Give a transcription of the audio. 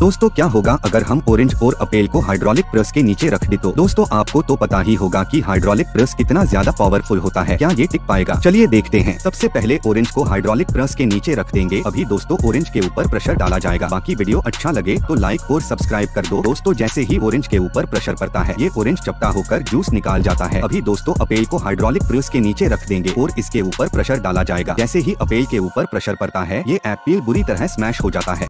दोस्तों क्या होगा अगर हम ऑरेंज और अपेल को हाइड्रोलिक प्रेस के नीचे रख दे तो दोस्तों आपको तो पता ही होगा कि हाइड्रोलिक प्रेस कितना ज्यादा पावरफुल होता है। क्या ये टिक पाएगा? चलिए देखते हैं। सबसे पहले ऑरेंज को हाइड्रोलिक प्रेस के नीचे रख देंगे। अभी दोस्तों ऑरेंज के ऊपर प्रेशर डाला जाएगा। बाकी वीडियो अच्छा लगे तो लाइक और सब्सक्राइब कर दो। दोस्तों जैसे ही ऑरेंज के ऊपर प्रेशर पड़ता है ये ऑरेंज चपटा होकर जूस निकाल जाता है। अभी दोस्तों अपेल को हाइड्रोलिक प्रेस के नीचे रख देंगे और इसके ऊपर प्रेशर डाला जाएगा। जैसे ही अपेल के ऊपर प्रेशर पड़ता है ये एप्पल बुरी तरह स्मैश हो जाता है।